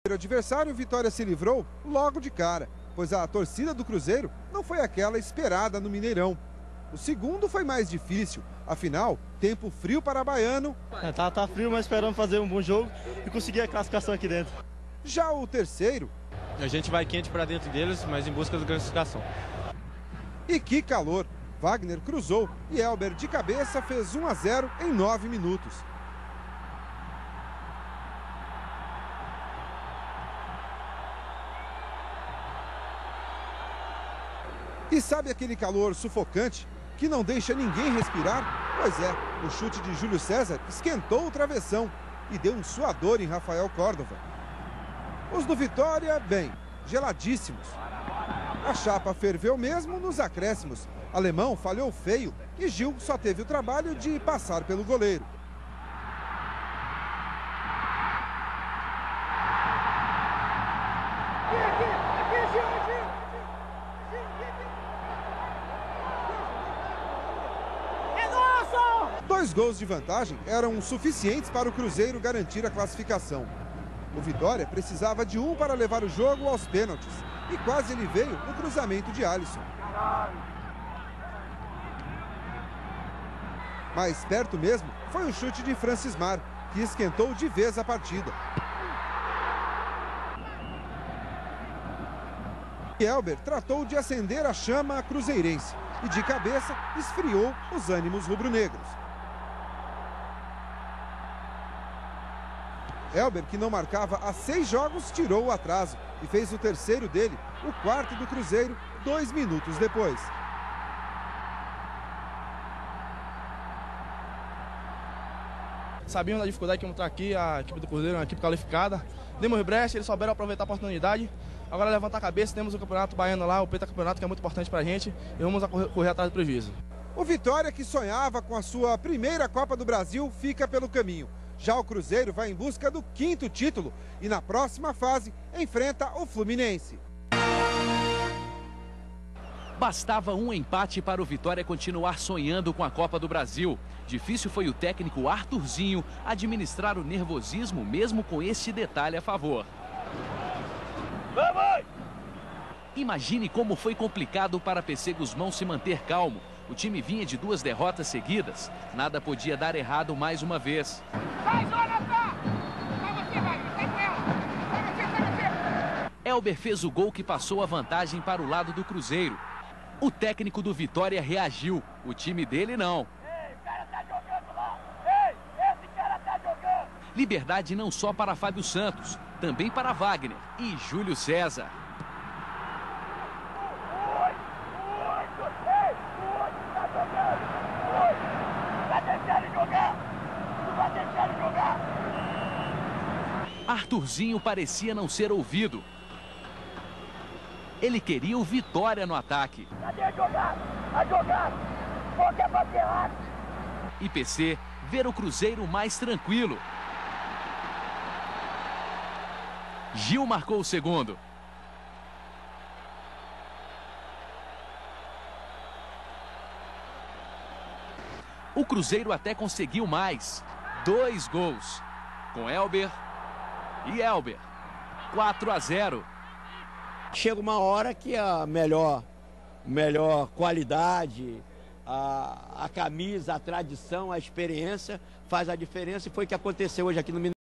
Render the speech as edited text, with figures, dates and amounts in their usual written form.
O adversário, o Vitória se livrou logo de cara, pois a torcida do Cruzeiro não foi aquela esperada no Mineirão. O segundo foi mais difícil, afinal, tempo frio para Baiano. Tá frio, mas esperamos fazer um bom jogo e conseguir a classificação aqui dentro. Já o terceiro... A gente vai quente para dentro deles, mas em busca da classificação. E que calor! Wagner cruzou e Elber de cabeça fez 1-0 em 9 minutos. E sabe aquele calor sufocante que não deixa ninguém respirar? Pois é, o chute de Júlio César esquentou o travessão e deu um suador em Rafael Córdova. Os do Vitória, bem, geladíssimos. A chapa ferveu mesmo nos acréscimos. Alemão falhou feio e Gil só teve o trabalho de passar pelo goleiro. Dois gols de vantagem eram suficientes para o Cruzeiro garantir a classificação. O Vitória precisava de um para levar o jogo aos pênaltis. E quase ele veio no cruzamento de Alisson. Mais perto mesmo foi o chute de Francismar, que esquentou de vez a partida. E Elber tratou de acender a chama cruzeirense e de cabeça esfriou os ânimos rubro-negros. Elber, que não marcava há 6 jogos, tirou o atraso e fez o terceiro dele, o quarto do Cruzeiro, 2 minutos depois. Sabíamos da dificuldade que vamos estar aqui, a equipe do Cruzeiro é uma equipe qualificada. Demos brecha, eles souberam aproveitar a oportunidade. Agora levantar a cabeça, temos o Campeonato Baiano lá, o pentacampeonato, que é muito importante pra gente, e vamos correr atrás do prejuízo. O Vitória, que sonhava com a sua primeira Copa do Brasil, fica pelo caminho. Já o Cruzeiro vai em busca do 5º título e na próxima fase enfrenta o Fluminense. Bastava um empate para o Vitória continuar sonhando com a Copa do Brasil. Difícil foi o técnico Arthurzinho administrar o nervosismo mesmo com este detalhe a favor. Vamos! Imagine como foi complicado para PC Guzmão se manter calmo. O time vinha de 2 derrotas seguidas. Nada podia dar errado mais uma vez. Vai, Jonathan! Vai você, vai com ela! Vai você! Elber fez o gol que passou a vantagem para o lado do Cruzeiro. O técnico do Vitória reagiu. O time dele não. Ei, o cara tá jogando lá! Ei, esse cara tá jogando! Liberdade não só para Fábio Santos, também para Wagner e Júlio César. Arthurzinho parecia não ser ouvido. Ele queria o Vitória no ataque. Cadê a jogada? A jogada! Qualquer bater rápido! E PC ver o Cruzeiro mais tranquilo. Gil marcou o segundo. O Cruzeiro até conseguiu mais. 2 gols. Com Elber e Elber. 4-0. Chega uma hora que a melhor qualidade, a camisa, a tradição, a experiência faz a diferença. E foi o que aconteceu hoje aqui no Mineirão.